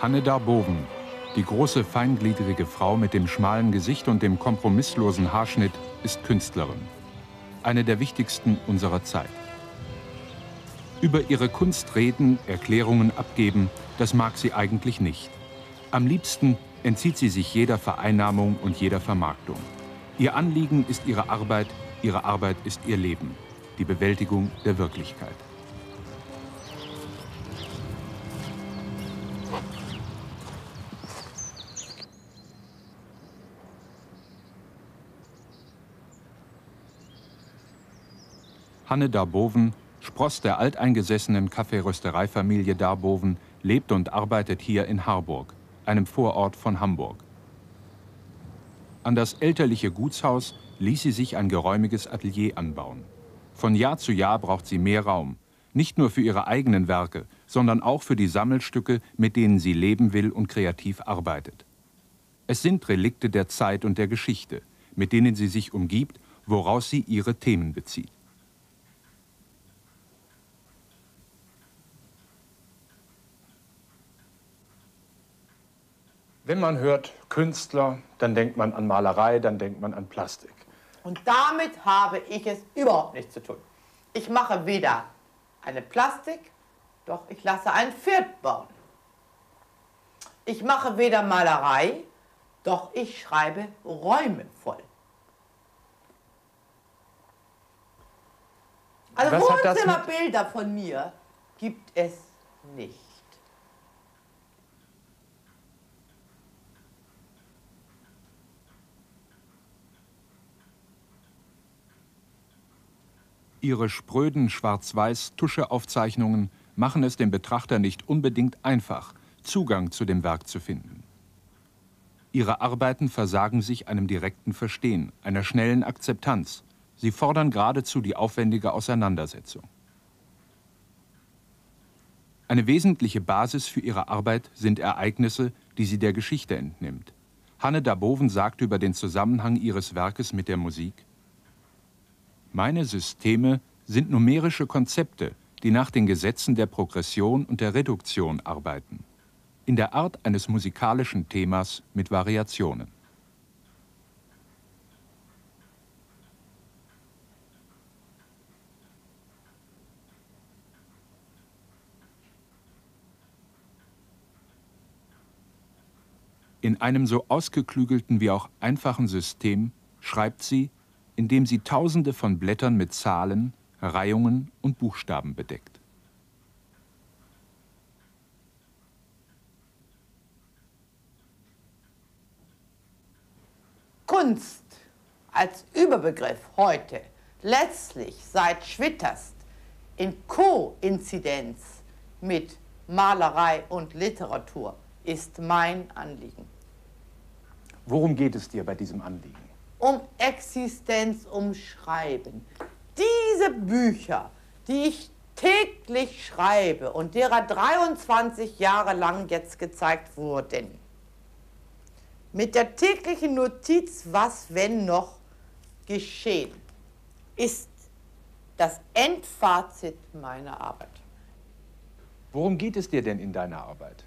Hanne Darboven, die große feingliedrige Frau mit dem schmalen Gesicht und dem kompromisslosen Haarschnitt, ist Künstlerin. Eine der wichtigsten unserer Zeit. Über ihre Kunst reden, Erklärungen abgeben, das mag sie eigentlich nicht. Am liebsten entzieht sie sich jeder Vereinnahmung und jeder Vermarktung. Ihr Anliegen ist ihre Arbeit ist ihr Leben, die Bewältigung der Wirklichkeit. Hanne Darboven, Spross der alteingesessenen Kaffeeröstereifamilie Darboven, lebt und arbeitet hier in Harburg, einem Vorort von Hamburg. An das elterliche Gutshaus ließ sie sich ein geräumiges Atelier anbauen. Von Jahr zu Jahr braucht sie mehr Raum, nicht nur für ihre eigenen Werke, sondern auch für die Sammelstücke, mit denen sie leben will und kreativ arbeitet. Es sind Relikte der Zeit und der Geschichte, mit denen sie sich umgibt, woraus sie ihre Themen bezieht. Wenn man hört Künstler, dann denkt man an Malerei, dann denkt man an Plastik. Und damit habe ich es überhaupt nichts zu tun. Ich mache weder eine Plastik, doch ich lasse ein Pferd bauen. Ich mache weder Malerei, doch ich schreibe Räume voll. Also Wohnzimmerbilder von mir gibt es nicht. Ihre spröden Schwarz-Weiß-Tuscheaufzeichnungen machen es dem Betrachter nicht unbedingt einfach, Zugang zu dem Werk zu finden. Ihre Arbeiten versagen sich einem direkten Verstehen, einer schnellen Akzeptanz. Sie fordern geradezu die aufwendige Auseinandersetzung. Eine wesentliche Basis für ihre Arbeit sind Ereignisse, die sie der Geschichte entnimmt. Hanne Darboven sagt über den Zusammenhang ihres Werkes mit der Musik: Meine Systeme sind numerische Konzepte, die nach den Gesetzen der Progression und der Reduktion arbeiten. In der Art eines musikalischen Themas mit Variationen. In einem so ausgeklügelten wie auch einfachen System schreibt sie, indem sie Tausende von Blättern mit Zahlen, Reihungen und Buchstaben bedeckt. Kunst als Überbegriff heute, letztlich seit Schwitterst, in Koinzidenz mit Malerei und Literatur, ist mein Anliegen. Worum geht es dir bei diesem Anliegen? Um Existenz, um Schreiben. Diese Bücher, die ich täglich schreibe und derer 23 Jahre lang jetzt gezeigt wurden, mit der täglichen Notiz, was wenn noch geschehen, ist das Endfazit meiner Arbeit. Worum geht es dir denn in deiner Arbeit?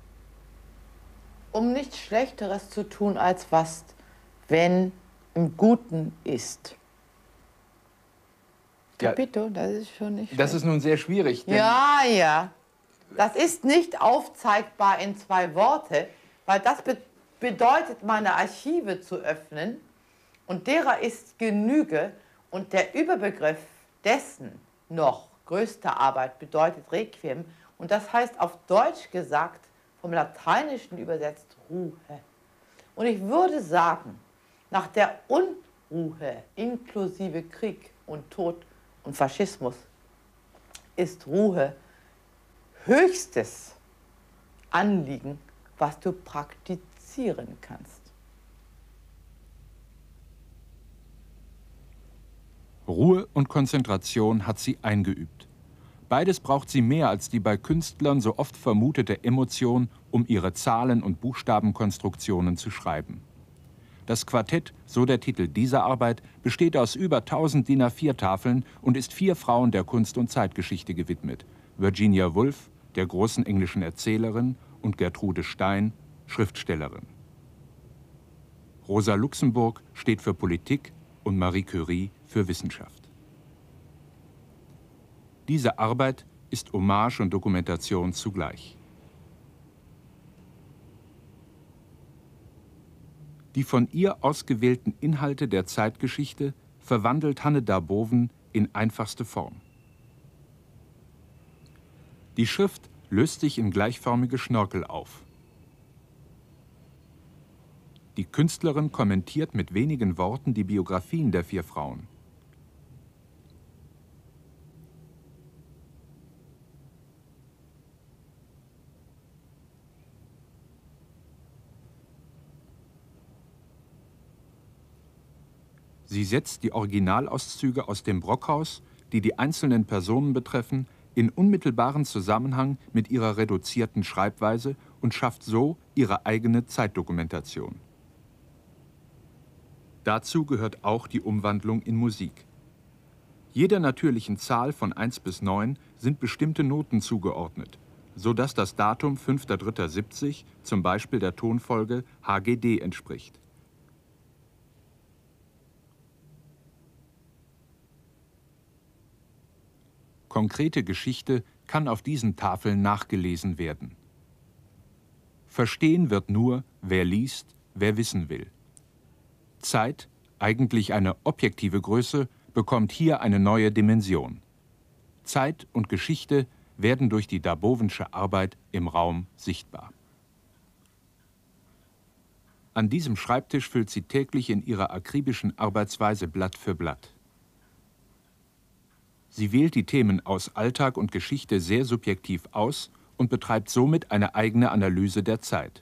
Um nichts Schlechteres zu tun, als was, wenn im Guten ist. Ja, Capito, das ist schon nicht schlecht. Das ist nun sehr schwierig. Ja, ja. Das ist nicht aufzeigbar in 2 Worte, weil das bedeutet, meine Archive zu öffnen. Und derer ist Genüge. Und der Überbegriff dessen noch größte Arbeit bedeutet Requiem. Und das heißt auf Deutsch gesagt, vom Lateinischen übersetzt Ruhe. Und ich würde sagen, nach der Unruhe inklusive Krieg und Tod und Faschismus ist Ruhe höchstes Anliegen, was du praktizieren kannst. Ruhe und Konzentration hat sie eingeübt. Beides braucht sie mehr als die bei Künstlern so oft vermutete Emotion, um ihre Zahlen- und Buchstabenkonstruktionen zu schreiben. Das Quartett, so der Titel dieser Arbeit, besteht aus über 1000 DIN A4-Tafeln und ist 4 Frauen der Kunst- und Zeitgeschichte gewidmet: Virginia Woolf, der großen englischen Erzählerin, und Gertrude Stein, Schriftstellerin. Rosa Luxemburg steht für Politik und Marie Curie für Wissenschaft. Diese Arbeit ist Hommage und Dokumentation zugleich. Die von ihr ausgewählten Inhalte der Zeitgeschichte verwandelt Hanne Darboven in einfachste Form. Die Schrift löst sich in gleichförmige Schnörkel auf. Die Künstlerin kommentiert mit wenigen Worten die Biografien der 4 Frauen. Sie setzt die Originalauszüge aus dem Brockhaus, die die einzelnen Personen betreffen, in unmittelbaren Zusammenhang mit ihrer reduzierten Schreibweise und schafft so ihre eigene Zeitdokumentation. Dazu gehört auch die Umwandlung in Musik. Jeder natürlichen Zahl von 1 bis 9 sind bestimmte Noten zugeordnet, sodass das Datum 5.3.70 zum Beispiel der Tonfolge HGD entspricht. Konkrete Geschichte kann auf diesen Tafeln nachgelesen werden. Verstehen wird nur, wer liest, wer wissen will. Zeit, eigentlich eine objektive Größe, bekommt hier eine neue Dimension. Zeit und Geschichte werden durch die Darbovensche Arbeit im Raum sichtbar. An diesem Schreibtisch füllt sie täglich in ihrer akribischen Arbeitsweise Blatt für Blatt. Sie wählt die Themen aus Alltag und Geschichte sehr subjektiv aus und betreibt somit eine eigene Analyse der Zeit.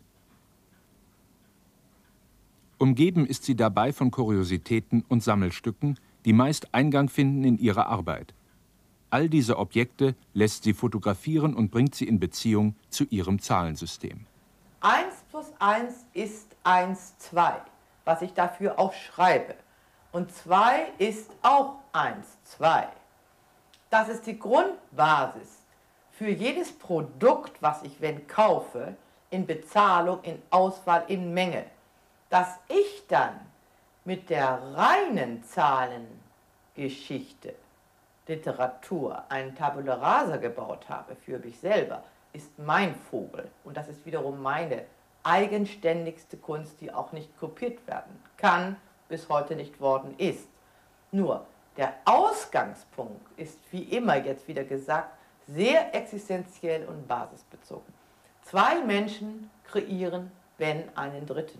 Umgeben ist sie dabei von Kuriositäten und Sammelstücken, die meist Eingang finden in ihre Arbeit. All diese Objekte lässt sie fotografieren und bringt sie in Beziehung zu ihrem Zahlensystem. 1 plus 1 ist 1, 2, was ich dafür auch schreibe. Und 2 ist auch 1, 2. Das ist die Grundbasis für jedes Produkt, was ich kaufe, in Bezahlung, in Auswahl, in Menge. Dass ich dann mit der reinen Zahlengeschichte, Literatur, einen Tabula Rasa gebaut habe für mich selber, ist mein Vogel. Und das ist wiederum meine eigenständigste Kunst, die auch nicht kopiert werden kann, bis heute nicht worden ist. Nur, der Ausgangspunkt ist, wie immer jetzt wieder gesagt, sehr existenziell und basisbezogen. 2 Menschen kreieren, wenn einen dritten.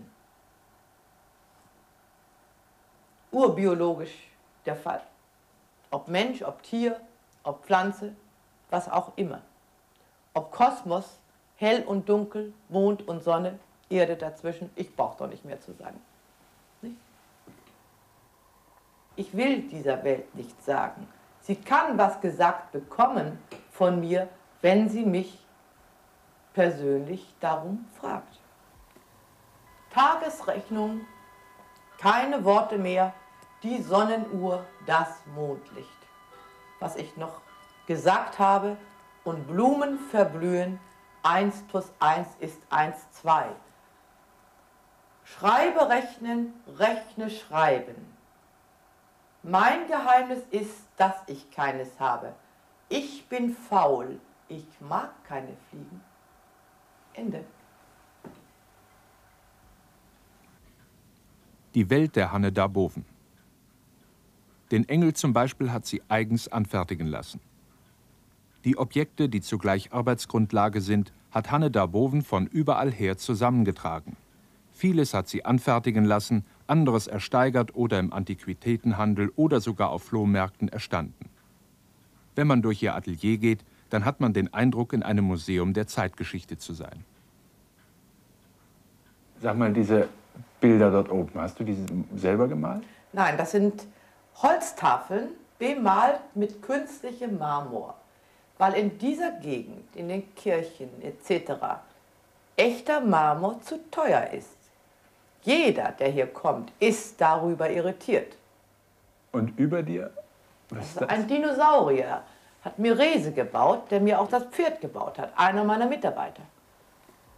Urbiologisch der Fall. Ob Mensch, ob Tier, ob Pflanze, was auch immer. Ob Kosmos, hell und dunkel, Mond und Sonne, Erde dazwischen, ich brauche doch nicht mehr zu sagen. Nicht? Ich will dieser Welt nichts sagen. Sie kann was gesagt bekommen von mir, wenn sie mich persönlich darum fragt. Tagesrechnung, keine Worte mehr, die Sonnenuhr, das Mondlicht. Was ich noch gesagt habe, und Blumen verblühen, 1 plus 1 ist 1, 2. Schreibe, rechnen, rechne, schreiben. Mein Geheimnis ist, dass ich keines habe. Ich bin faul, ich mag keine Fliegen. Ende. Die Welt der Hanne Darboven. Den Engel zum Beispiel hat sie eigens anfertigen lassen. Die Objekte, die zugleich Arbeitsgrundlage sind, hat Hanne Darboven von überall her zusammengetragen. Vieles hat sie anfertigen lassen, anderes ersteigert oder im Antiquitätenhandel oder sogar auf Flohmärkten erstanden. Wenn man durch ihr Atelier geht, dann hat man den Eindruck, in einem Museum der Zeitgeschichte zu sein. Sag mal, diese Bilder dort oben, hast du diese selber gemalt? Nein, das sind Holztafeln, bemalt mit künstlichem Marmor. Weil in dieser Gegend, in den Kirchen etc., echter Marmor zu teuer ist. Jeder, der hier kommt, ist darüber irritiert. Und über dir? Was ist das? Ein Dinosaurier hat mir Rese gebaut, der mir auch das Pferd gebaut hat, einer meiner Mitarbeiter.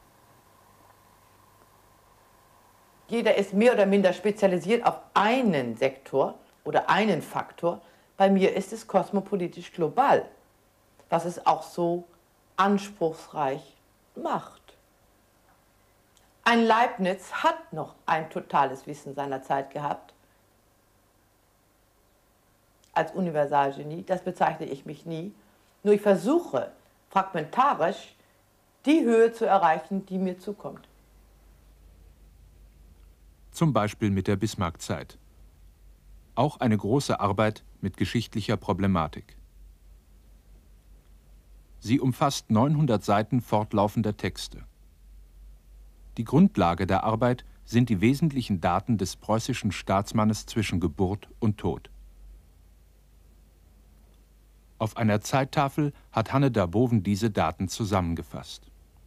Jeder ist mehr oder minder spezialisiert auf einen Sektor oder einen Faktor. Bei mir ist es kosmopolitisch global, was es auch so anspruchsreich macht. Ein Leibniz hat noch ein totales Wissen seiner Zeit gehabt. Als Universalgenie, das bezeichne ich mich nie. Nur ich versuche, fragmentarisch die Höhe zu erreichen, die mir zukommt. Zum Beispiel mit der Bismarckzeit. Auch eine große Arbeit mit geschichtlicher Problematik. Sie umfasst 900 Seiten fortlaufender Texte. Die Grundlage der Arbeit sind die wesentlichen Daten des preußischen Staatsmannes zwischen Geburt und Tod. Auf einer Zeittafel hat Hanne Darboven diese Daten zusammengefasst.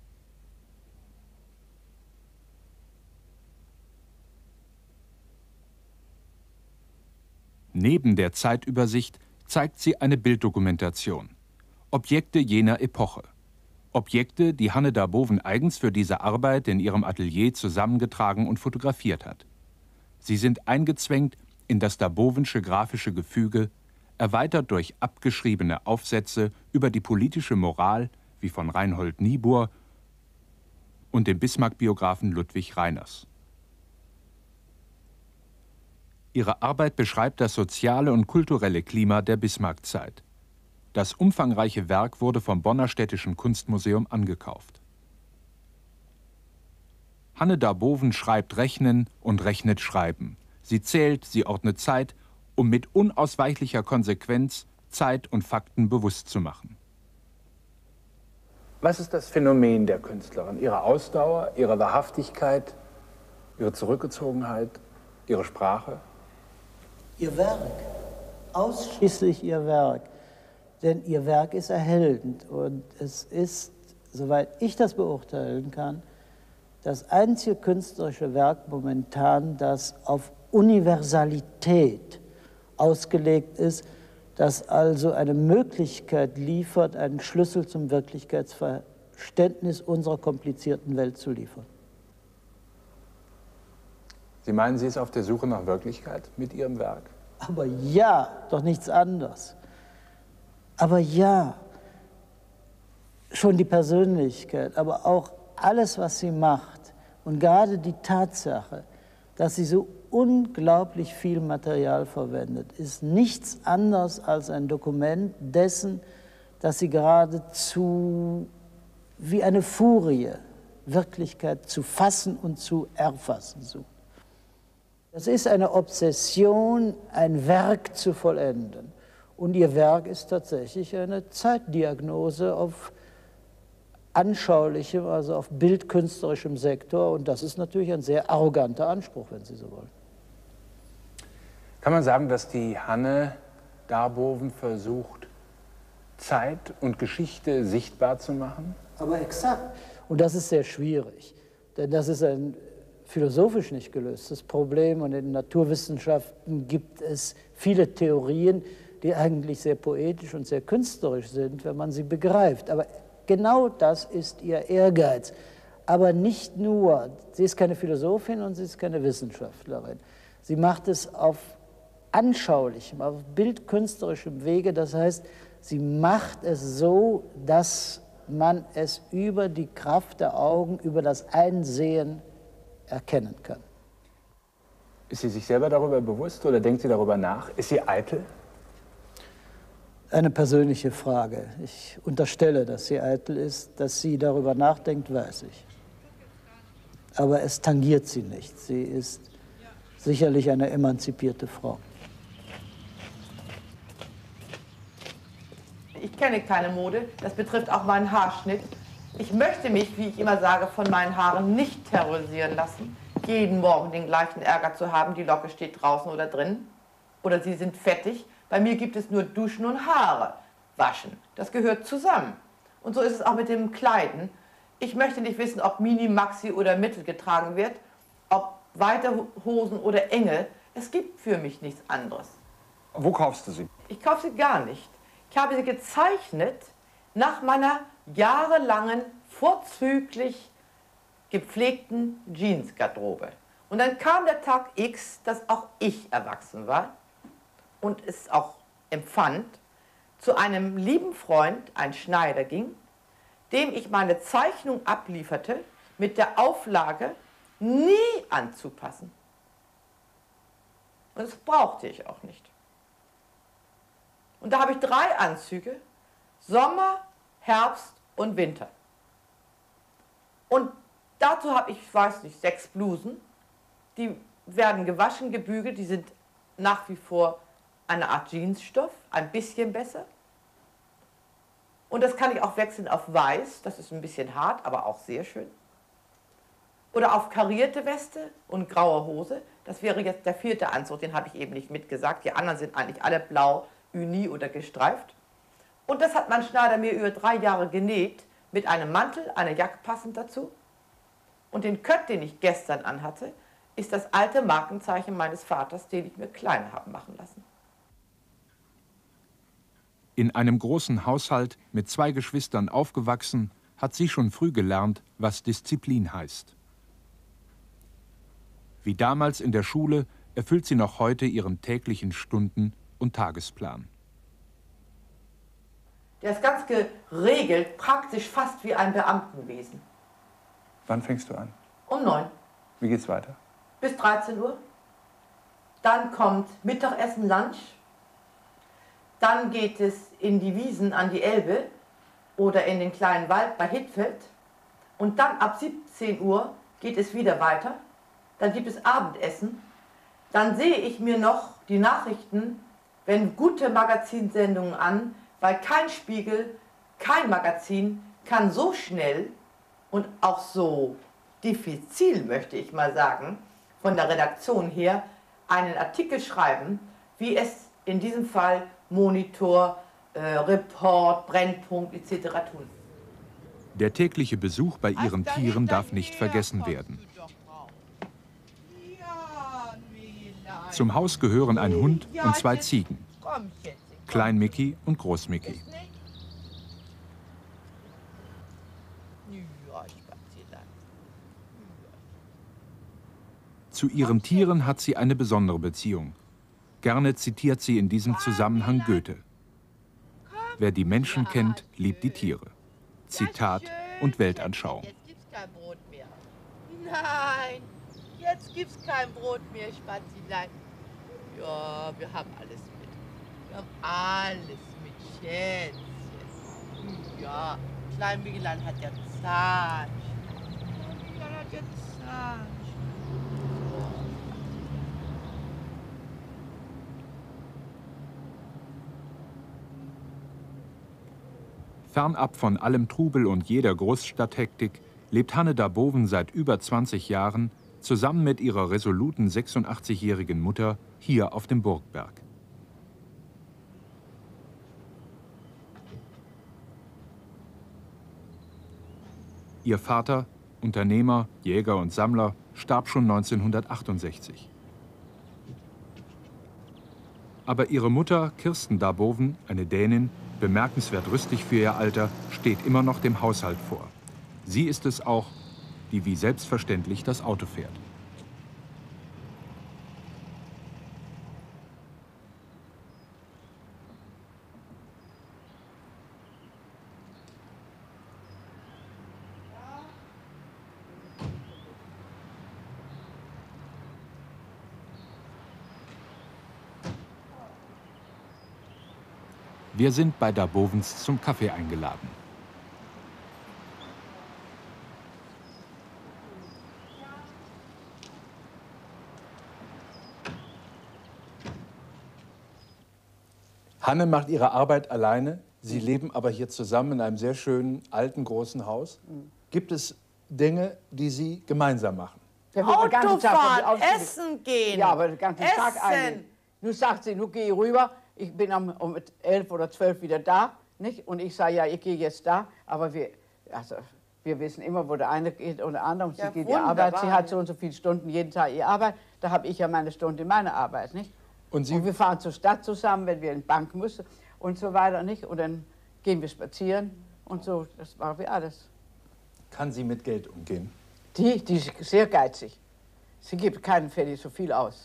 Neben der Zeitübersicht zeigt sie eine Bilddokumentation. Objekte jener Epoche. Objekte, die Hanne Darboven eigens für diese Arbeit in ihrem Atelier zusammengetragen und fotografiert hat. Sie sind eingezwängt in das Darbovensche grafische Gefüge, erweitert durch abgeschriebene Aufsätze über die politische Moral, wie von Reinhold Niebuhr und dem Bismarck-Biografen Ludwig Reiners. Ihre Arbeit beschreibt das soziale und kulturelle Klima der Bismarckzeit. Das umfangreiche Werk wurde vom Bonner Städtischen Kunstmuseum angekauft. Hanne Darboven schreibt Rechnen und rechnet Schreiben. Sie zählt, sie ordnet Zeit, um mit unausweichlicher Konsequenz Zeit und Fakten bewusst zu machen. Was ist das Phänomen der Künstlerin? Ihre Ausdauer, ihre Wahrhaftigkeit, ihre Zurückgezogenheit, ihre Sprache? Ihr Werk, ausschließlich ihr Werk. Denn ihr Werk ist erhellend und es ist, soweit ich das beurteilen kann, das einzige künstlerische Werk momentan, das auf Universalität ausgelegt ist, das also eine Möglichkeit liefert, einen Schlüssel zum Wirklichkeitsverständnis unserer komplizierten Welt zu liefern. Sie meinen, sie ist auf der Suche nach Wirklichkeit mit ihrem Werk? Aber ja, doch nichts anderes. Aber ja, schon die Persönlichkeit, aber auch alles, was sie macht und gerade die Tatsache, dass sie so unglaublich viel Material verwendet, ist nichts anderes als ein Dokument dessen, dass sie geradezu wie eine Furie Wirklichkeit zu fassen und zu erfassen sucht. Das ist eine Obsession, ein Werk zu vollenden. Und ihr Werk ist tatsächlich eine Zeitdiagnose auf anschaulichem, also auf bildkünstlerischem Sektor. Und das ist natürlich ein sehr arroganter Anspruch, wenn Sie so wollen. Kann man sagen, dass die Hanne Darboven versucht, Zeit und Geschichte sichtbar zu machen? Aber exakt. Und das ist sehr schwierig. Denn das ist ein philosophisch nicht gelöstes Problem. Und in den Naturwissenschaften gibt es viele Theorien, die eigentlich sehr poetisch und sehr künstlerisch sind, wenn man sie begreift. Aber genau das ist ihr Ehrgeiz. Aber nicht nur. Sie ist keine Philosophin und sie ist keine Wissenschaftlerin. Sie macht es auf anschaulichem, auf bildkünstlerischem Wege. Das heißt, sie macht es so, dass man es über die Kraft der Augen, über das Einsehen erkennen kann. Ist sie sich selber darüber bewusst oder denkt sie darüber nach? Ist sie eitel? Eine persönliche Frage. Ich unterstelle, dass sie eitel ist. Dass sie darüber nachdenkt, weiß ich. Aber es tangiert sie nicht. Sie ist sicherlich eine emanzipierte Frau. Ich kenne keine Mode, das betrifft auch meinen Haarschnitt. Ich möchte mich, wie ich immer sage, von meinen Haaren nicht terrorisieren lassen. Jeden Morgen den gleichen Ärger zu haben, die Locke steht draußen oder drin. Oder sie sind fettig. Bei mir gibt es nur Duschen und Haare waschen. Das gehört zusammen. Und so ist es auch mit dem Kleiden. Ich möchte nicht wissen, ob Mini, Maxi oder Mittel getragen wird, ob weite Hosen oder enge. Es gibt für mich nichts anderes. Wo kaufst du sie? Ich kaufe sie gar nicht. Ich habe sie gezeichnet nach meiner jahrelangen, vorzüglich gepflegten Jeansgarderobe. Und dann kam der Tag X, dass auch ich erwachsen war und es auch empfand, zu einem lieben Freund, ein Schneider, ging, dem ich meine Zeichnung ablieferte, mit der Auflage, nie anzupassen. Und das brauchte ich auch nicht. Und da habe ich 3 Anzüge, Sommer, Herbst und Winter. Und dazu habe ich, weiß nicht, 6 Blusen. Die werden gewaschen, gebügelt, die sind nach wie vor eine Art Jeansstoff, ein bisschen besser. Und das kann ich auch wechseln auf weiß, das ist ein bisschen hart, aber auch sehr schön. Oder auf karierte Weste und graue Hose, das wäre jetzt der 4. Anzug, den habe ich eben nicht mitgesagt. Die anderen sind eigentlich alle blau, uni oder gestreift. Und das hat mein Schneider mir über 3 Jahre genäht, mit einem Mantel, einer Jacke passend dazu. Und den Kött, den ich gestern anhatte, ist das alte Markenzeichen meines Vaters, den ich mir klein habe machen lassen. In einem großen Haushalt mit 2 Geschwistern aufgewachsen, hat sie schon früh gelernt, was Disziplin heißt. Wie damals in der Schule erfüllt sie noch heute ihren täglichen Stunden- und Tagesplan. Der ist ganz geregelt, praktisch fast wie ein Beamtenwesen. Wann fängst du an? Um 9 Wie geht's weiter? bis 13 Uhr. Dann kommt Mittagessen, Lunch. Dann geht es in die Wiesen an die Elbe oder in den kleinen Wald bei Hittfeld. Und dann ab 17 Uhr geht es wieder weiter. Dann gibt es Abendessen. Dann sehe ich mir noch die Nachrichten, wenn gute Magazinsendungen an, weil kein Spiegel, kein Magazin kann so schnell und auch so diffizil, möchte ich mal sagen, von der Redaktion her, einen Artikel schreiben, wie es in diesem Fall Monitor, Report, Brennpunkt etc. tun. Der tägliche Besuch bei ihren Tieren darf nicht vergessen werden. Zum Haus gehören ein Hund und 2 Ziegen, Klein Mickey und Groß Mickey. Zu ihren Tieren hat sie eine besondere Beziehung. Gerne zitiert sie in diesem Zusammenhang Goethe. Wer die Menschen kennt, liebt die Tiere. Zitat und Weltanschauung. Jetzt gibt's kein Brot mehr. Nein, jetzt gibt's kein Brot mehr, Spazilein. Ja, wir haben alles mit. Wir haben alles mit, Schätzchen. Ja, Klein Miguelan hat ja Zahnschmerzen. Klein Miguelan hat ja Zahnschmerzen. Fernab von allem Trubel und jeder Großstadthektik lebt Hanne Darboven seit über 20 Jahren zusammen mit ihrer resoluten 86-jährigen Mutter hier auf dem Burgberg. Ihr Vater, Unternehmer, Jäger und Sammler, starb schon 1968. Aber ihre Mutter, Kirsten Darboven, eine Dänin, bemerkenswert rüstig für ihr Alter, steht immer noch dem Haushalt vor. Sie ist es auch, die wie selbstverständlich das Auto fährt. Wir sind bei Darbovens zum Kaffee eingeladen. Hanne macht ihre Arbeit alleine. Sie leben aber hier zusammen in einem sehr schönen, alten, großen Haus. Gibt es Dinge, die Sie gemeinsam machen? Der wird den ganzen Tag von Autofahren, mir aufstehen. essen gehen. Ja, aber den ganzen Tag Essen. ein. Nun sagt sie, nun geh rüber. Ich bin um 11 oder 12 wieder da. Nicht? Und ich sage, ja, ich gehe jetzt da. Aber wir wissen immer, wo der eine geht und der andere. Und sie Ja, geht ihre Arbeit. Sie wunderbar. hat so und so viele Stunden jeden Tag ihre Arbeit. Da habe ich ja meine Stunde in meiner Arbeit. Nicht? Und Sie- Und wir fahren zur Stadt zusammen, wenn wir in die Bank müssen und so weiter. Nicht? Und dann gehen wir spazieren und so. Das machen wir alles. Kann sie mit Geld umgehen? Die ist sehr geizig. sie gibt keinen Pfennig so viel aus.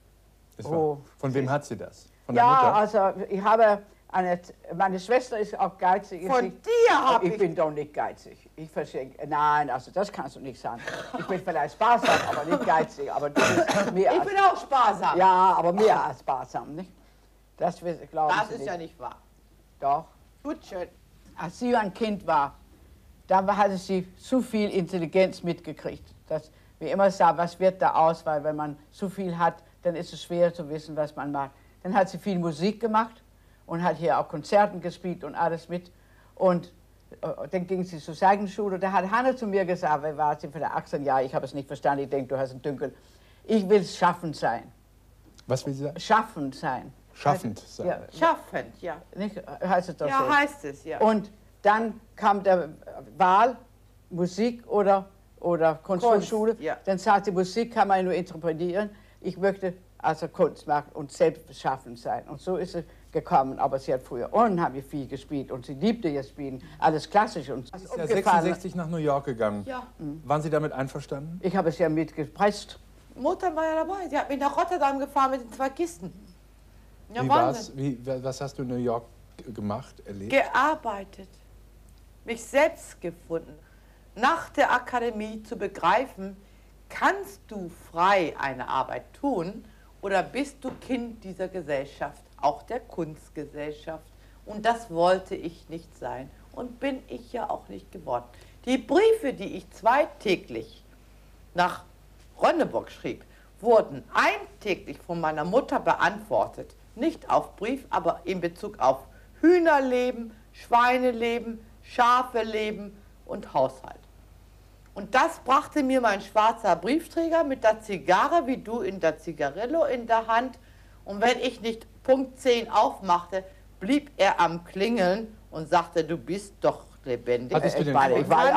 Von wem hat sie das? Von der Ja, Mutter? also ich habe meine Schwester ist auch geizig. Von dir habe ich bin doch nicht geizig. Ich verschenke, nein, also das kannst du nicht sagen. Ich bin vielleicht sparsam, aber nicht geizig. Aber du bist mehr Ich bin auch sparsam. Ja, aber mehr als sparsam, nicht? Das glauben Das Sie ist nicht. ja nicht wahr. Doch. Gut schön. Als sie ein Kind war, da hatte sie zu viel Intelligenz mitgekriegt. Dass wir immer sagen, was wird da aus, weil wenn man zu viel hat, dann ist es schwer zu wissen, was man macht. Dann hat sie viel Musik gemacht und hat hier auch Konzerten gespielt und alles mit. Und dann ging sie zur Seitenschule. Da hat Hanne zu mir gesagt, wer war sie für 18 Jahre, ich habe es nicht verstanden, ich denke, du hast einen Dünkel. Ich will schaffend sein. Was will sie sagen? Schaffend sein. Schaffend sein. Ja, Schaffend, ja. nicht, heißt es doch Ja, so. heißt es, ja. Und dann kam der Wahl, Musik oder Kunsthochschule. Kunst, ja. Dann sagte sie, Musik kann man nur interpretieren. Ich möchte also Kunst machen und selbst schaffend sein. Und so ist es gekommen. Aber sie hat früher unheimlich viel gespielt und sie liebte das Spielen. Alles klassisch und Sie ist ja 66 nach New York gegangen. Ja. Waren Sie damit einverstanden? Ich habe es ja mitgepresst. Mutter war ja dabei. Sie hat mich nach Rotterdam gefahren mit den 2 Kisten. Ja, Wie Wahnsinn. war's? Was hast du in New York gemacht, erlebt? Gearbeitet. Mich selbst gefunden. Nach der Akademie zu begreifen, kannst du frei eine Arbeit tun oder bist du Kind dieser Gesellschaft, auch der Kunstgesellschaft? Und das wollte ich nicht sein und bin ich ja auch nicht geworden. Die Briefe, die ich zweitäglich nach Rönneburg schrieb, wurden eintäglich von meiner Mutter beantwortet. Nicht auf Brief, aber in Bezug auf Hühnerleben, Schweineleben, Schafeleben und Haushalt. Und das brachte mir mein schwarzer Briefträger mit der Zigarre, wie du in der Zigarillo in der Hand. Und wenn ich nicht Punkt 10 aufmachte, blieb er am Klingeln und sagte, du bist doch lebendig. Hattest du den Ich war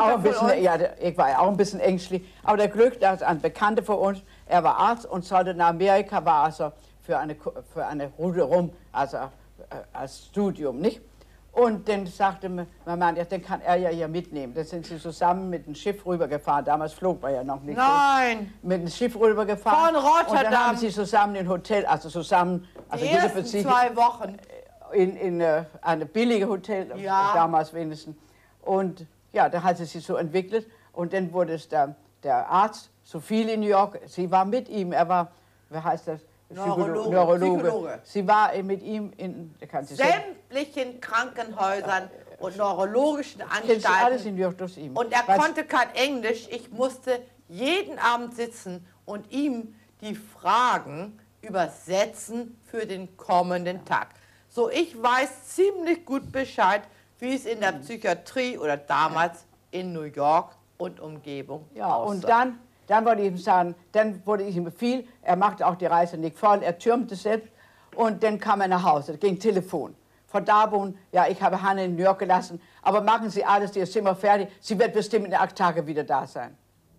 ja auch ein bisschen ängstlich. Aber der Glück, dass ein Bekannter von uns, er war Arzt und sollte nach Amerika, war also für eine Ruderung, also als Studium, nicht? Und dann sagte mein Mann, ja, den kann er ja hier mitnehmen. Dann sind sie zusammen mit dem Schiff rübergefahren. Damals flog man ja noch nicht. Nein! So. Mit dem Schiff rübergefahren. Von Rotterdam. Und dann haben sie zusammen im Hotel, also zusammen. Also Die ersten 2 Wochen. in eine billige Hotel, Ja. damals wenigstens. Und ja, da hat sie sich so entwickelt. Und dann wurde es der Arzt, so viel in New York. Sie war mit ihm, er war, wie heißt das? Neurologe. Sie war mit ihm in Sämtlichen Krankenhäusern und neurologischen alles Anstalten. in New York durch ihn. Und er konnte kein Englisch. Ich musste jeden Abend sitzen und ihm die Fragen übersetzen für den kommenden Tag. So, ich weiß ziemlich gut Bescheid, wie es in der Psychiatrie oder damals in New York und Umgebung Ja, aussah. und dann wollte ich ihm sagen, dann wurde ich ihm befehlen, er machte auch die Reise nicht voll, er türmte selbst und dann kam er nach Hause, ging Telefon. Frau Darbon, ja, ich habe Hanne in New York gelassen, aber machen Sie alles, ihr Zimmer fertig, sie wird bestimmt in 8 Tagen wieder da sein.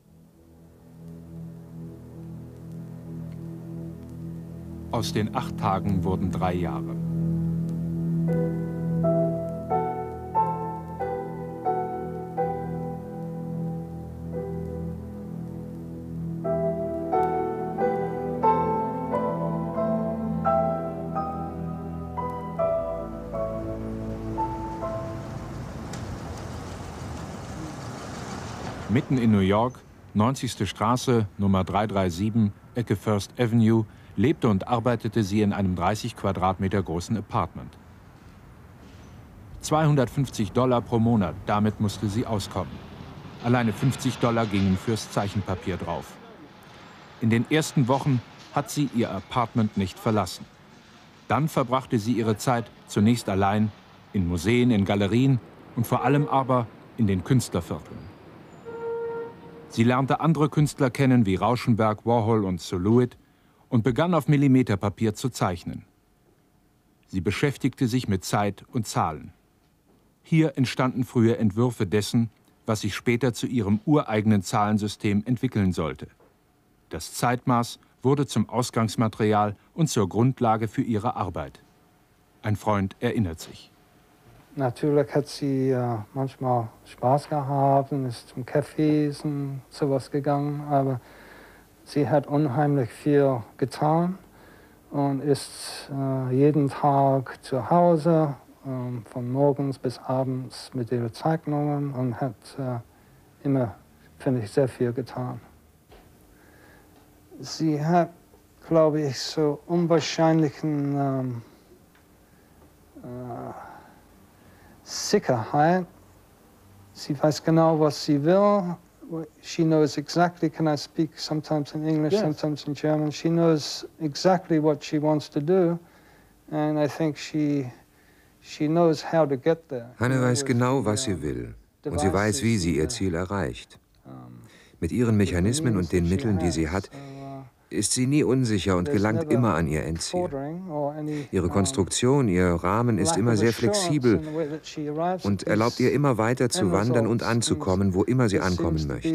Aus den 8 Tagen wurden 3 Jahre. Mitten in New York, 90. Straße, Nummer 337, Ecke First Avenue, lebte und arbeitete sie in einem 30 Quadratmeter großen Apartment. $250 pro Monat, damit musste sie auskommen. Alleine $50 gingen fürs Zeichenpapier drauf. In den ersten Wochen hat sie ihr Apartment nicht verlassen. Dann verbrachte sie ihre Zeit zunächst allein in Museen, in Galerien und vor allem aber in den Künstlervierteln. Sie lernte andere Künstler kennen wie Rauschenberg, Warhol und Soluit und begann auf Millimeterpapier zu zeichnen. Sie beschäftigte sich mit Zeit und Zahlen. Hier entstanden frühe Entwürfe dessen, was sich später zu ihrem ureigenen Zahlensystem entwickeln sollte. Das Zeitmaß wurde zum Ausgangsmaterial und zur Grundlage für ihre Arbeit. Ein Freund erinnert sich. Natürlich hat sie manchmal Spaß gehabt und ist zum Cafés und sowas gegangen, aber sie hat unheimlich viel getan und ist jeden Tag zu Hause, von morgens bis abends mit ihren Zeichnungen und hat immer, finde ich, sehr viel getan. Sie hat, glaube ich, so unwahrscheinlichen Sicherheit. Sie weiß genau, was sie will. She knows exactly, can I speak sometimes in English, sometimes in German. She knows exactly what she wants to do, and I think she knows how to get there. Hanne weiß genau, was sie will, und sie weiß, wie sie ihr Ziel erreicht. Mit ihren Mechanismen und den Mitteln, die sie hat, ist sie nie unsicher und gelangt immer an ihr Endziel. Ihre Konstruktion, ihr Rahmen ist immer sehr flexibel und erlaubt ihr immer weiter zu wandern und anzukommen, wo immer sie ankommen möchte.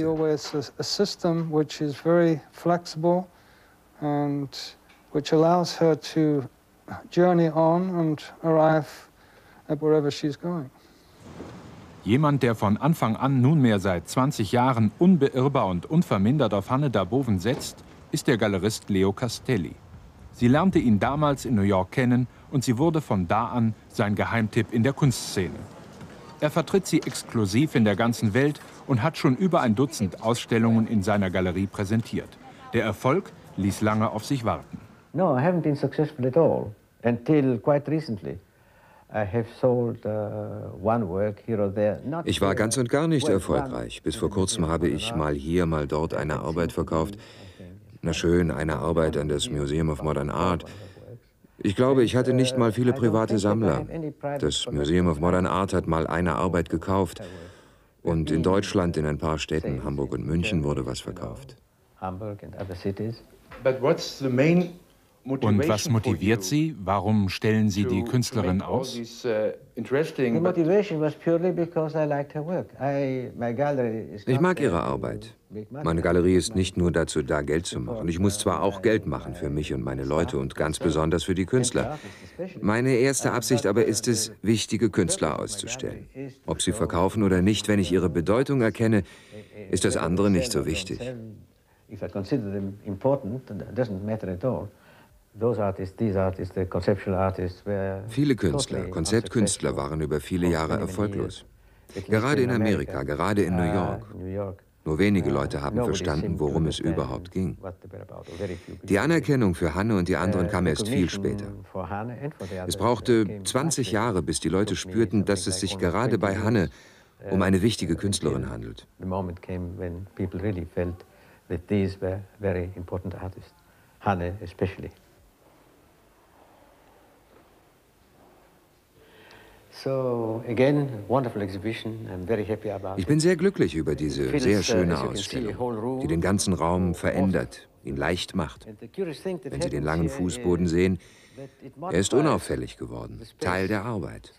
Jemand, der von Anfang an nunmehr seit 20 Jahren unbeirrbar und unvermindert auf Hanne Darboven setzt, ist der Galerist Leo Castelli. Sie lernte ihn damals in New York kennen und sie wurde von da an sein Geheimtipp in der Kunstszene. Er vertritt sie exklusiv in der ganzen Welt und hat schon über ein Dutzend Ausstellungen in seiner Galerie präsentiert. Der Erfolg ließ lange auf sich warten. No, I haven't been successful at all until quite recently. Ich war ganz und gar nicht erfolgreich. Bis vor kurzem habe ich mal hier, mal dort eine Arbeit verkauft. Na schön, eine Arbeit an das Museum of Modern Art. Ich glaube, ich hatte nicht mal viele private Sammler. Das Museum of Modern Art hat mal eine Arbeit gekauft. Und in Deutschland, in ein paar Städten, Hamburg und München, wurde was verkauft. Und was motiviert Sie? Warum stellen Sie die Künstlerin aus? Ich mag ihre Arbeit. Meine Galerie ist nicht nur dazu da, Geld zu machen. Ich muss zwar auch Geld machen für mich und meine Leute und ganz besonders für die Künstler. Meine erste Absicht aber ist es, wichtige Künstler auszustellen. Ob sie verkaufen oder nicht, wenn ich ihre Bedeutung erkenne, ist das andere nicht so wichtig. Viele Künstler, Konzeptkünstler waren über viele Jahre erfolglos. Gerade in Amerika, gerade in New York. Nur wenige Leute haben verstanden, worum es überhaupt ging. Die Anerkennung für Hanne und die anderen kam erst viel später. Es brauchte 20 Jahre, bis die Leute spürten, dass es sich gerade bei Hanne um eine wichtige Künstlerin handelt. Hanne especially. Ich bin sehr glücklich über diese sehr schöne Ausstellung, die den ganzen Raum verändert, ihn leicht macht. Wenn Sie den langen Fußboden sehen, er ist unauffällig geworden, Teil der Arbeit.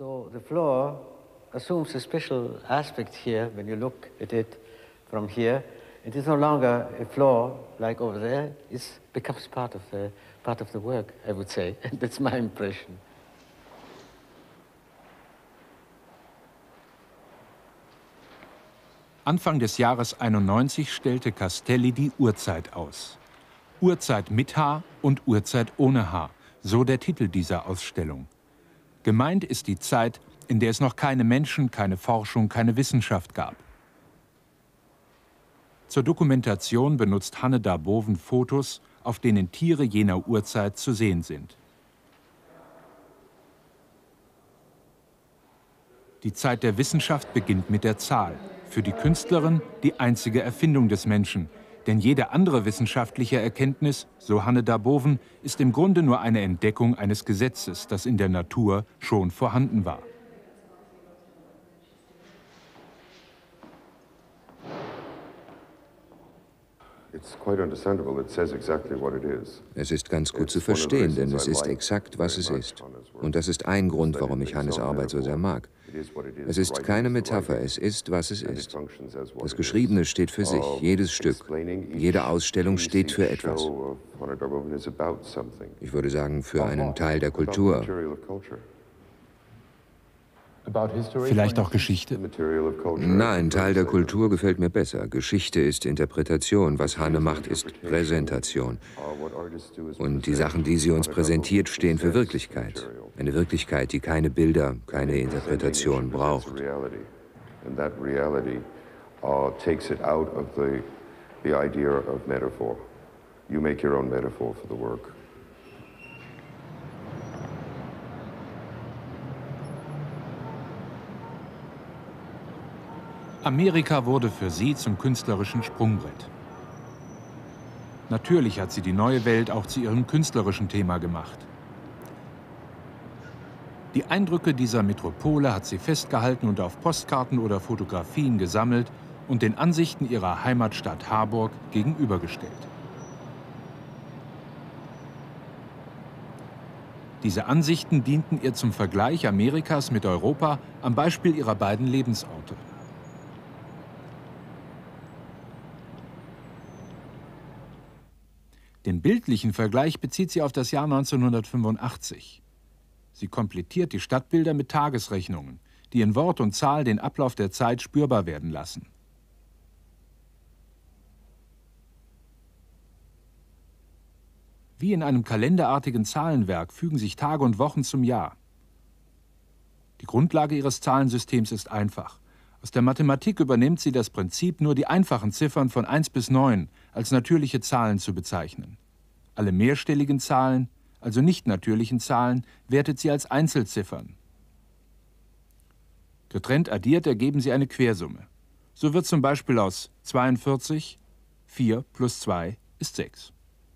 It is no longer a floor like over there. It becomes part of the work, I would say. That's my impression. Anfang des Jahres 91 stellte Castelli die Urzeit aus. Urzeit mit Haar und Urzeit ohne Haar, so der Titel dieser Ausstellung. Gemeint ist die Zeit, in der es noch keine Menschen, keine Forschung, keine Wissenschaft gab. Zur Dokumentation benutzt Hanne Darboven Fotos, auf denen Tiere jener Urzeit zu sehen sind. Die Zeit der Wissenschaft beginnt mit der Zahl. Für die Künstlerin die einzige Erfindung des Menschen. Denn jede andere wissenschaftliche Erkenntnis, so Hanne Darboven, ist im Grunde nur eine Entdeckung eines Gesetzes, das in der Natur schon vorhanden war. Es ist ganz gut zu verstehen, denn es ist exakt, was es ist. Und das ist ein Grund, warum ich Hannes Arbeit so sehr mag. Es ist keine Metapher, es ist, was es ist. Das Geschriebene steht für sich, jedes Stück. Jede Ausstellung steht für etwas. Ich würde sagen, für einen Teil der Kultur. Vielleicht auch Geschichte? Na, ein Teil der Kultur gefällt mir besser. Geschichte ist Interpretation. Was Hanne macht, ist Präsentation. Und die Sachen, die sie uns präsentiert, stehen für Wirklichkeit. Eine Wirklichkeit, die keine Bilder, keine Interpretation braucht. And that reality takes it out of the idea of metaphor. You make your own metaphor for the work. Amerika wurde für sie zum künstlerischen Sprungbrett. Natürlich hat sie die neue Welt auch zu ihrem künstlerischen Thema gemacht. Die Eindrücke dieser Metropole hat sie festgehalten und auf Postkarten oder Fotografien gesammelt und den Ansichten ihrer Heimatstadt Harburg gegenübergestellt. Diese Ansichten dienten ihr zum Vergleich Amerikas mit Europa am Beispiel ihrer beiden Lebensorte. Den bildlichen Vergleich bezieht sie auf das Jahr 1985. Sie komplettiert die Stadtbilder mit Tagesrechnungen, die in Wort und Zahl den Ablauf der Zeit spürbar werden lassen. Wie in einem kalenderartigen Zahlenwerk fügen sich Tage und Wochen zum Jahr. Die Grundlage ihres Zahlensystems ist einfach. Aus der Mathematik übernimmt sie das Prinzip, nur die einfachen Ziffern von 1 bis 9 als natürliche Zahlen zu bezeichnen. Alle mehrstelligen Zahlen, also nicht natürlichen Zahlen, wertet sie als Einzelziffern. Getrennt addiert ergeben sie eine Quersumme. So wird zum Beispiel aus 42 4 plus 2 ist 6.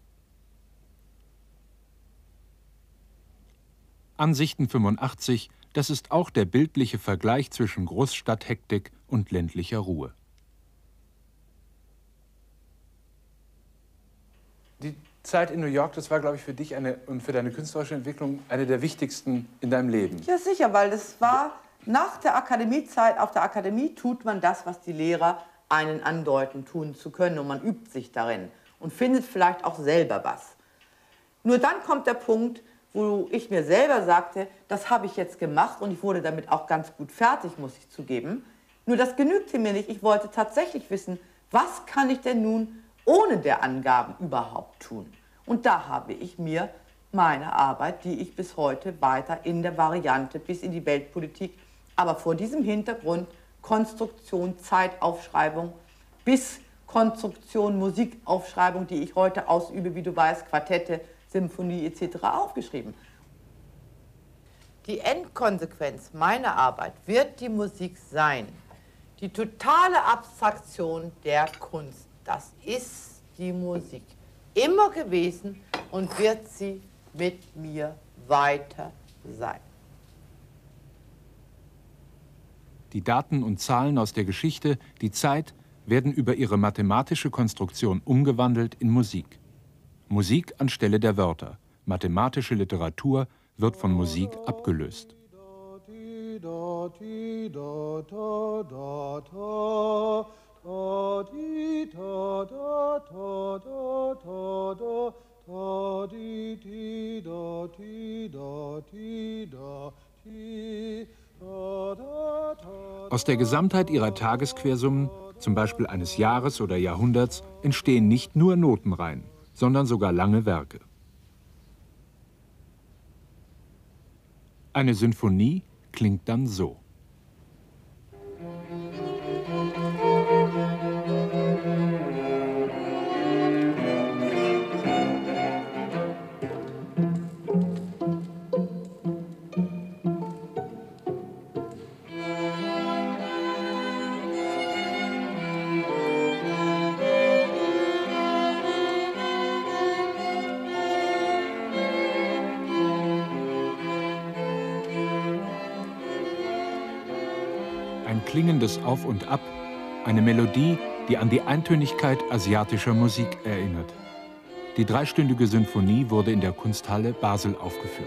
Ansichten 85, das ist auch der bildliche Vergleich zwischen Großstadthektik und ländlicher Ruhe. Die Zeit in New York, das war, glaube ich, für dich und für deine künstlerische Entwicklung eine der wichtigsten in deinem Leben. Ja, sicher, weil das war nach der Akademiezeit. Auf der Akademie tut man das, was die Lehrer einen andeuten, tun zu können. Und man übt sich darin und findet vielleicht auch selber was. Nur dann kommt der Punkt, wo ich mir selber sagte, das habe ich jetzt gemacht und ich wurde damit auch ganz gut fertig, muss ich zugeben. Nur das genügte mir nicht. Ich wollte tatsächlich wissen, was kann ich denn nun ohne der Angaben überhaupt tun? Und da habe ich mir meine Arbeit, die ich bis heute weiter in der Variante bis in die Weltpolitik, aber vor diesem Hintergrund Konstruktion, Zeitaufschreibung bis Konstruktion, Musikaufschreibung, die ich heute ausübe, wie du weißt, Quartette, Symphonie etc. aufgeschrieben. Die Endkonsequenz meiner Arbeit wird die Musik sein. Die totale Abstraktion der Kunst, das ist die Musik. Immer gewesen und wird sie mit mir weiter sein. Die Daten und Zahlen aus der Geschichte, die Zeit, werden über ihre mathematische Konstruktion umgewandelt in Musik. Musik anstelle der Wörter. Mathematische Literatur wird von Musik abgelöst. Aus der Gesamtheit ihrer Tagesquersummen, zum Beispiel eines Jahres oder Jahrhunderts, entstehen nicht nur Notenreihen, sondern sogar lange Werke. Eine Sinfonie klingt dann so. Klingendes Auf und Ab, eine Melodie, die an die Eintönigkeit asiatischer Musik erinnert. Die dreistündige Sinfonie wurde in der Kunsthalle Basel aufgeführt.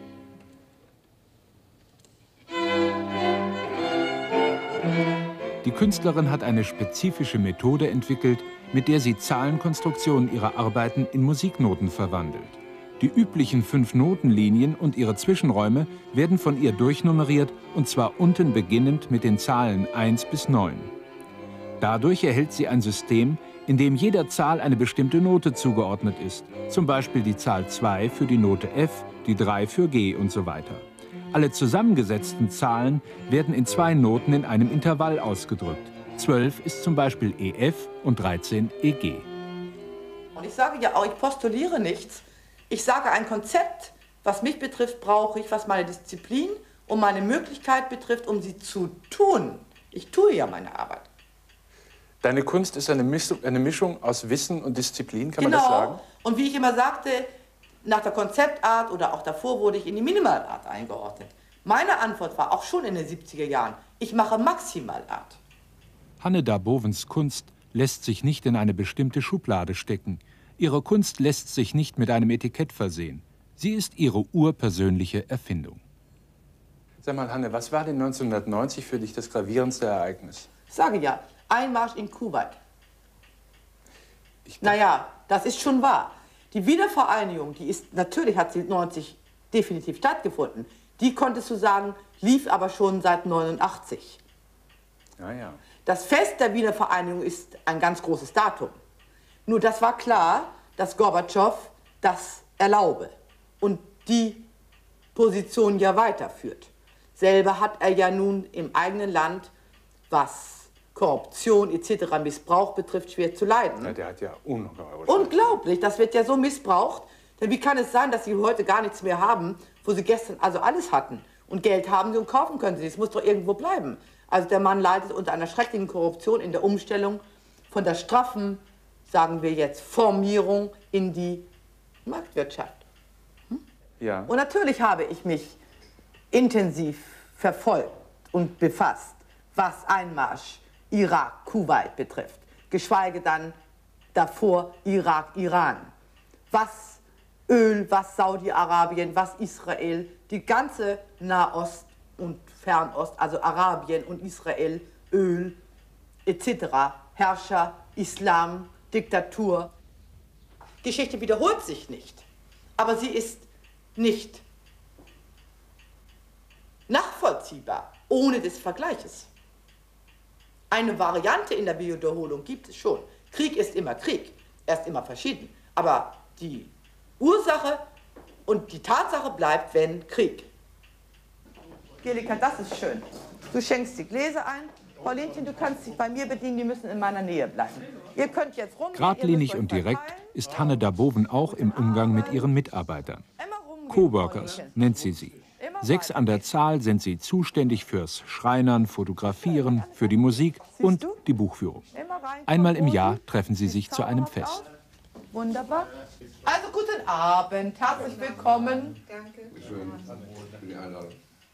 Die Künstlerin hat eine spezifische Methode entwickelt, mit der sie Zahlenkonstruktionen ihrer Arbeiten in Musiknoten verwandelt. Die üblichen 5-Notenlinien und ihre Zwischenräume werden von ihr durchnummeriert, und zwar unten beginnend mit den Zahlen 1 bis 9. Dadurch erhält sie ein System, in dem jeder Zahl eine bestimmte Note zugeordnet ist, zum Beispiel die Zahl 2 für die Note F, die 3 für G und so weiter. Alle zusammengesetzten Zahlen werden in 2 Noten in einem Intervall ausgedrückt. 12 ist zum Beispiel EF und 13 EG. Und ich sage ja auch, ich postuliere nichts. Ich sage ein Konzept, was mich betrifft, brauche ich, was meine Disziplin und meine Möglichkeit betrifft, um sie zu tun. Ich tue ja meine Arbeit. Deine Kunst ist eine Mischung aus Wissen und Disziplin, kann man das sagen? Genau. Und wie ich immer sagte, nach der Konzeptart oder auch davor wurde ich in die Minimalart eingeordnet. Meine Antwort war auch schon in den 70er Jahren, ich mache Maximalart. Hanne Dabovens Kunst lässt sich nicht in eine bestimmte Schublade stecken. Ihre Kunst lässt sich nicht mit einem Etikett versehen. Sie ist ihre urpersönliche Erfindung. Sag mal, Hanne, was war denn 1990 für dich das gravierendste Ereignis? Ich sage ja, Einmarsch in Kuwait. Naja, das ist schon wahr. Die Wiedervereinigung, die ist, natürlich hat sie 90 definitiv stattgefunden. Die, konntest du sagen, lief aber schon seit 89. Ja, ja. Das Fest der Wiedervereinigung ist ein ganz großes Datum. Nur das war klar, dass Gorbatschow das erlaube und die Position ja weiterführt. Selber hat er ja nun im eigenen Land, was Korruption etc. Missbrauch betrifft, schwer zu leiden. Ja, der hat ja ungeheure. Unglaublich, das wird ja so missbraucht. Denn wie kann es sein, dass sie heute gar nichts mehr haben, wo sie gestern also alles hatten? Und Geld haben sie und kaufen können sie. Es muss doch irgendwo bleiben. Also der Mann leidet unter einer schrecklichen Korruption in der Umstellung von der straffen, sagen wir jetzt, Formierung in die Marktwirtschaft. Ja. Und natürlich habe ich mich intensiv verfolgt und befasst, was Einmarsch Irak, Kuwait betrifft. Geschweige dann davor Irak, Iran. Was Öl, was Saudi-Arabien, was Israel, die ganze Nahost und Fernost, also Arabien und Israel, Öl etc., Herrscher, Islam, Diktatur. Geschichte wiederholt sich nicht, aber sie ist nicht nachvollziehbar, ohne des Vergleiches. Eine Variante in der Wiederholung gibt es schon. Krieg ist immer Krieg, er ist immer verschieden. Aber die Ursache und die Tatsache bleibt, wenn Krieg. Angelika, das ist schön. Du schenkst die Gläser ein. Paulinchen, du kannst dich bei mir bedienen, die müssen in meiner Nähe bleiben. Ihr könnt jetzt rumgehen. Geradlinig und direkt ist Hanne Daboven auch im Umgang mit ihren Mitarbeitern. Coworkers nennt sie. 6 an der Zahl sind sie zuständig fürs Schreinern, Fotografieren, für die Musik und die Buchführung. Einmal im Jahr treffen sie sich zu einem Fest. Wunderbar. Also guten Abend, herzlich willkommen. Danke. Schön für die Einladung.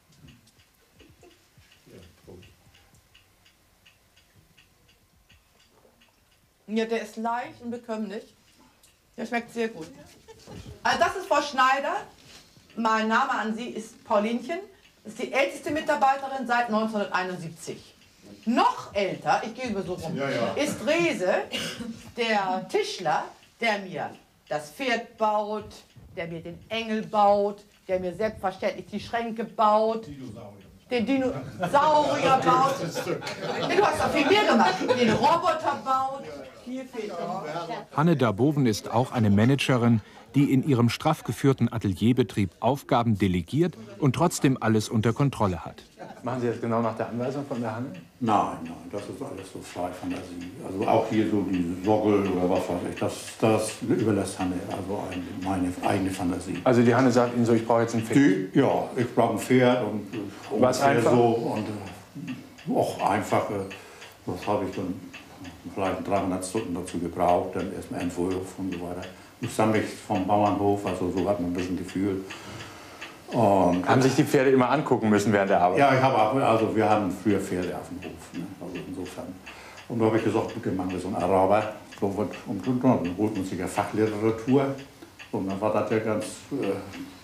Ja, der ist leicht und bekömmlich. Der schmeckt sehr gut. Also das ist Frau Schneider. Mein Name an Sie ist Paulinchen. Das ist die älteste Mitarbeiterin seit 1971. Noch älter, ich gehe so rum, ist Rese, der Tischler, der mir das Pferd baut, der mir den Engel baut, der mir selbstverständlich die Schränke baut. Den Dinosaurier baut. Du hast doch viel mehr gemacht. Den Roboter baut. Hier fehlt noch. Hanne Daboven ist auch eine Managerin, die in ihrem straff geführten Atelierbetrieb Aufgaben delegiert und trotzdem alles unter Kontrolle hat. Machen Sie das genau nach der Anweisung von der Hanne? Nein, das ist alles so frei Fantasie. Also auch hier so die Sockel oder was weiß ich, das überlässt Hanne, also meine eigene Fantasie. Also die Hanne sagt Ihnen so, ich brauche jetzt ein Pferd? Ja, ich brauche ein Pferd und was einfach? So und auch einfach, was habe ich dann vielleicht 300 Stunden dazu gebraucht, dann erstmal Entwurf und so weiter. Ich stamme ich vom Bauernhof, also so hat man ein bisschen Gefühl. Und haben sich die Pferde immer angucken müssen während der Arbeit? Ja, also wir haben früher Pferde auf dem Hof, ne? Also insofern. Und da habe ich gesagt, bitte machen wir so einen Araber. Und dann holt man sich ja Fachliteratur. Und dann war das ja ganz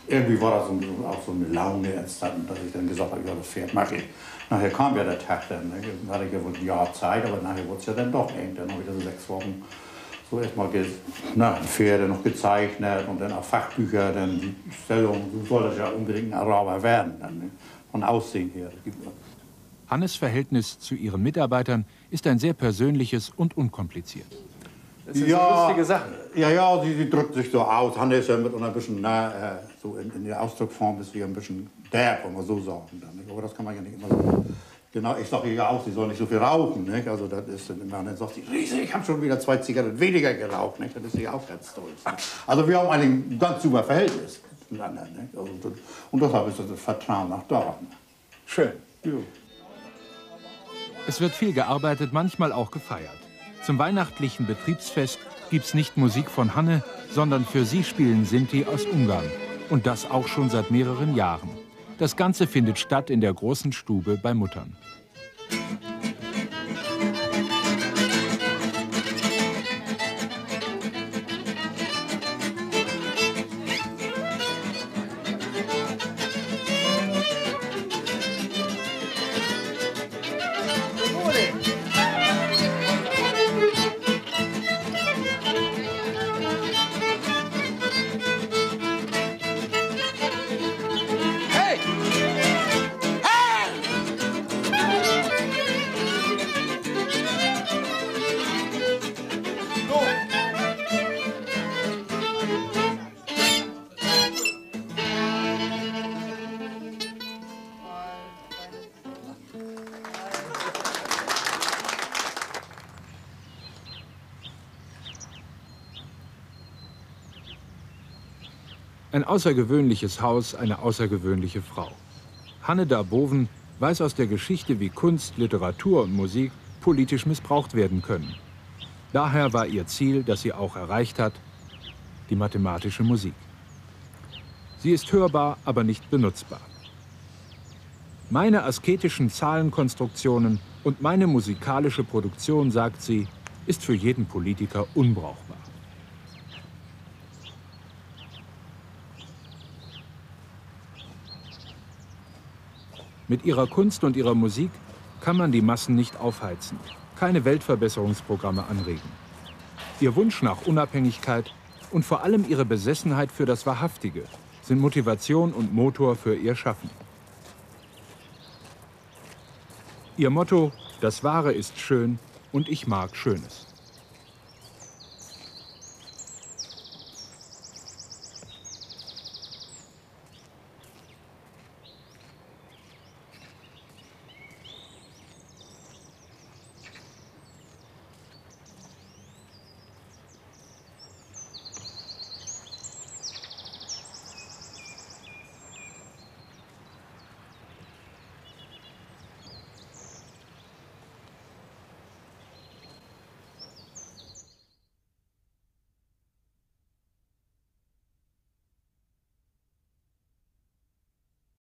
irgendwie war das auch so eine Laune entstanden, dass ich dann gesagt habe, ja, das Pferd mache ich. Nachher kam ja der Tag dann, ne? Dann hatte ich ja wohl ein Jahr Zeit, aber nachher wurde es ja dann doch eng. Dann habe ich dann 6 Wochen so erstmal Pferde noch gezeichnet und dann auch Fachbücher, dann die Stellung, so soll das ja unbedingt ein Araber werden, dann, ne? Von Aussehen her. Hannes Verhältnis zu ihren Mitarbeitern ist ein sehr persönliches und unkompliziert. Das ist eine lustige Sache. Ja, sie drückt sich so aus. Hannes ist ja mit ein bisschen, so in der Ausdrucksform ist sie ein bisschen derb, wenn man so sagen. Aber das kann man ja nicht immer so. Genau, ich sage ihr auch, sie soll nicht so viel rauchen. Nicht? Also das ist dann immer, dann sagt sie, Riese, ich habe schon wieder 2 Zigaretten weniger geraucht. Nicht? Das ist sie auch ganz toll. Also wir haben ein ganz super Verhältnis miteinander. Nicht? Also, und deshalb ist das Vertrauen auch da. Schön. Ja. Es wird viel gearbeitet, manchmal auch gefeiert. Zum weihnachtlichen Betriebsfest gibt's nicht Musik von Hanne, sondern für sie spielen Sinti aus Ungarn. Und das auch schon seit mehreren Jahren. Das Ganze findet statt in der großen Stube bei Muttern. Ein außergewöhnliches Haus, eine außergewöhnliche Frau. Hanne Darboven weiß aus der Geschichte, wie Kunst, Literatur und Musik politisch missbraucht werden können. Daher war ihr Ziel, das sie auch erreicht hat, die mathematische Musik. Sie ist hörbar, aber nicht benutzbar. Meine asketischen Zahlenkonstruktionen und meine musikalische Produktion, sagt sie, ist für jeden Politiker unbrauchbar. Mit ihrer Kunst und ihrer Musik kann man die Massen nicht aufheizen, keine Weltverbesserungsprogramme anregen. Ihr Wunsch nach Unabhängigkeit und vor allem ihre Besessenheit für das Wahrhaftige sind Motivation und Motor für ihr Schaffen. Ihr Motto: Das Wahre ist schön und ich mag Schönes.